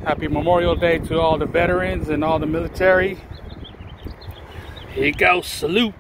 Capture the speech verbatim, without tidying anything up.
Happy Memorial Day to all the veterans and all the military. Here you go, salute.